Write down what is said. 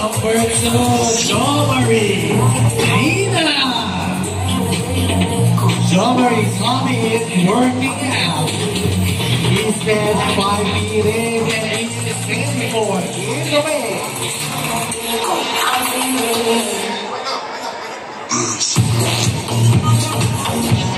Number 2, Jo Marie. Nina. Jo Marie's hobby is working out. He spent 5 meetings and 8 minutes before in the race.